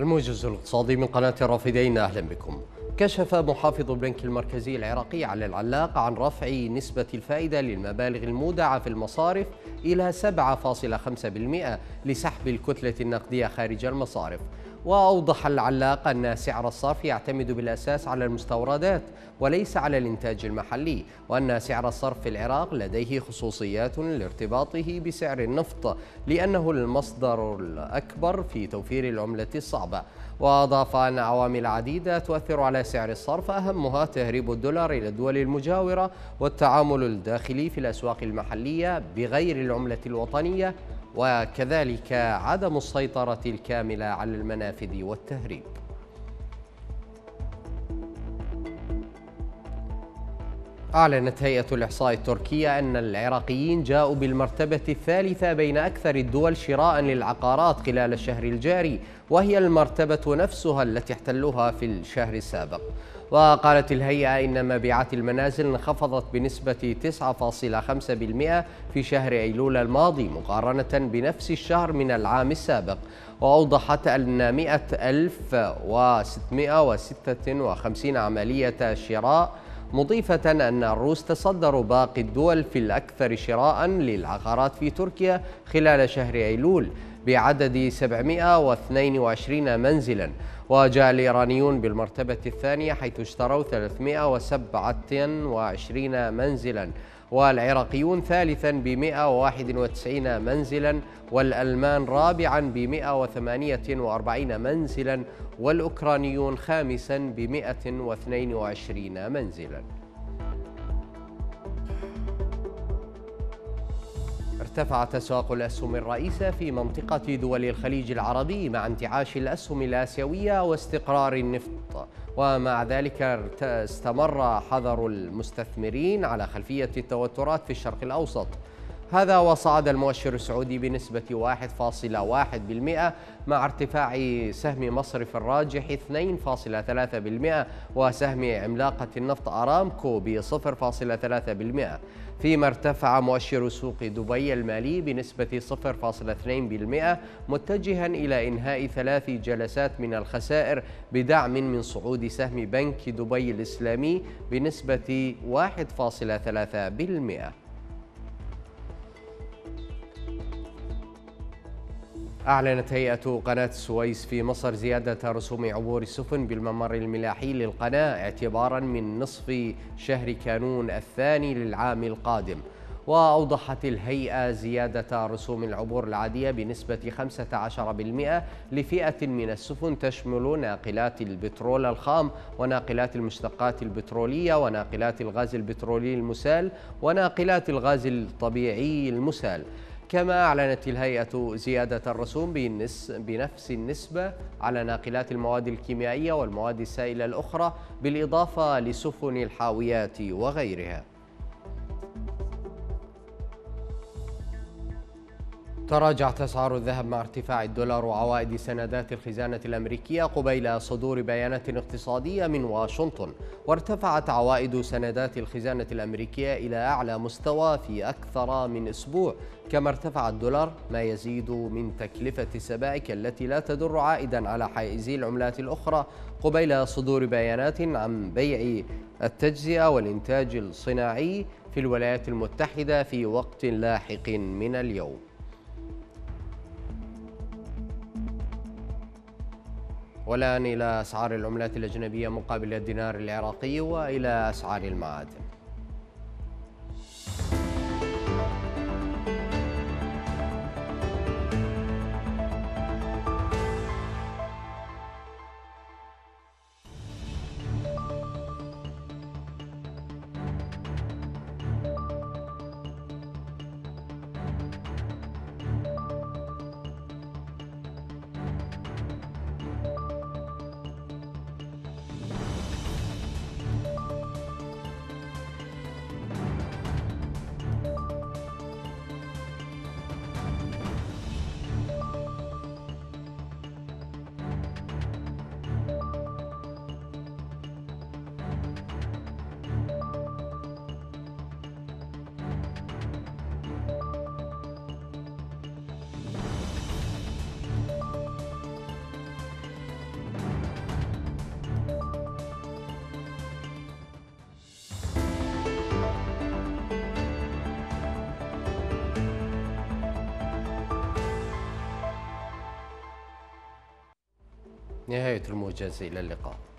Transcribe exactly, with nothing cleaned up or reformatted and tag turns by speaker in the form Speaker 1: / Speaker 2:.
Speaker 1: الموجز الاقتصادي من قناة الرافدين، أهلا بكم. كشف محافظ البنك المركزي العراقي علي العلاق عن رفع نسبة الفائدة للمبالغ المودعة في المصارف إلى سبعة فاصلة خمسة بالمئة لسحب الكتلة النقدية خارج المصارف. وأوضح العلاق أن سعر الصرف يعتمد بالأساس على المستوردات وليس على الإنتاج المحلي، وأن سعر الصرف في العراق لديه خصوصيات لارتباطه بسعر النفط لأنه المصدر الأكبر في توفير العملة الصعبة. وأضاف أن عوامل عديدة تؤثر على سعر الصرف، أهمها تهريب الدولار إلى الدول المجاورة والتعامل الداخلي في الأسواق المحلية بغير العملة الوطنية، وكذلك عدم السيطرة الكاملة على المنافذ والتهريب. أعلنت هيئة الإحصاء التركية أن العراقيين جاءوا بالمرتبة الثالثة بين أكثر الدول شراء للعقارات خلال الشهر الجاري، وهي المرتبة نفسها التي احتلوها في الشهر السابق. وقالت الهيئة إن مبيعات المنازل انخفضت بنسبة تسعة فاصلة خمسة بالمئة في شهر أيلول الماضي مقارنة بنفس الشهر من العام السابق. وأوضحت أن مئة ألف وستمئة وستة وخمسين عملية شراء، مضيفة أن الروس تصدروا باقي الدول في الأكثر شراء للعقارات في تركيا خلال شهر أيلول بعدد سبعمئة واثنين وعشرين منزلا. وجاء الإيرانيون بالمرتبة الثانية حيث اشتروا ثلاثمئة وسبعة وعشرين منزلا، والعراقيون ثالثا بمئة وواحد وتسعين منزلا، والألمان رابعا بمئة وثمانية وأربعين منزلا، والأوكرانيون خامسا بمئة واثنين وعشرين منزلا. ارتفعت أسواق الأسهم الرئيسة في منطقة دول الخليج العربي مع انتعاش الأسهم الآسيوية واستقرار النفط، ومع ذلك استمر حذر المستثمرين على خلفية التوترات في الشرق الأوسط. هذا وصعد المؤشر السعودي بنسبة واحد فاصلة واحد بالمئة مع ارتفاع سهم مصرف الراجح اثنين فاصلة ثلاثة بالمئة وسهم عملاقة النفط أرامكو ب صفر فاصلة ثلاثة بالمئة، فيما ارتفع مؤشر سوق دبي المالي بنسبة صفر فاصلة اثنين بالمئة متجها إلى إنهاء ثلاث جلسات من الخسائر بدعم من صعود سهم بنك دبي الإسلامي بنسبة واحد فاصلة ثلاثة بالمئة. أعلنت هيئة قناة السويس في مصر زيادة رسوم عبور السفن بالممر الملاحي للقناة اعتبارا من نصف شهر كانون الثاني للعام القادم. وأوضحت الهيئة زيادة رسوم العبور العادية بنسبة خمسة عشر بالمئة لفئة من السفن تشمل ناقلات البترول الخام وناقلات المشتقات البترولية وناقلات الغاز البترولي المسال وناقلات الغاز الطبيعي المسال. كما أعلنت الهيئة زيادة الرسوم بنفس النسبة على ناقلات المواد الكيميائية والمواد السائلة الأخرى بالإضافة لسفن الحاويات وغيرها. تراجعت أسعار الذهب مع ارتفاع الدولار وعوائد سندات الخزانة الأمريكية قبيل صدور بيانات اقتصادية من واشنطن، وارتفعت عوائد سندات الخزانة الأمريكية إلى أعلى مستوى في أكثر من أسبوع، كما ارتفع الدولار ما يزيد من تكلفة السبائك التي لا تدر عائدا على حائزي العملات الأخرى قبيل صدور بيانات عن بيع التجزئة والإنتاج الصناعي في الولايات المتحدة في وقت لاحق من اليوم. والآن إلى أسعار العملات الأجنبية مقابل الدينار العراقي وإلى أسعار المعادن. نهاية الموجز، إلى اللقاء.